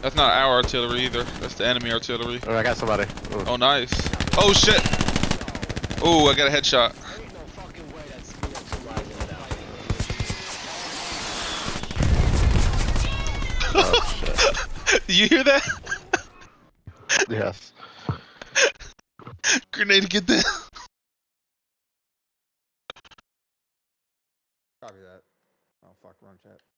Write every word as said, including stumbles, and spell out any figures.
That's not our artillery either. That's the enemy artillery. Oh, I got somebody. Ooh. Oh, nice. Oh, shit. Oh, I got a headshot. There ain't no fucking way that's neutralizing that. Oh, shit. You hear that? Yes. Grenade, get down. Copy that. Oh fuck, wrong chat.